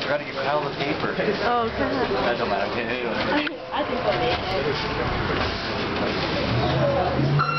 forgot to get pile of paper. Oh, okay. That don't matter. Okay, anyway. I think so.